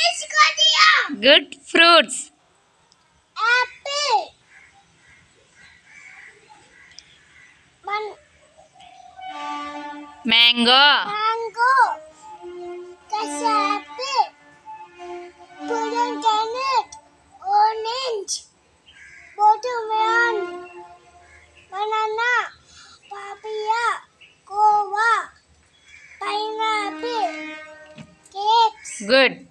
Good. Fruits. Apple. Mango. Mango. Apple. Pomegranate. Orange. Watermelon. Banana. Papaya. Guava. Pineapple. Grapes. Good.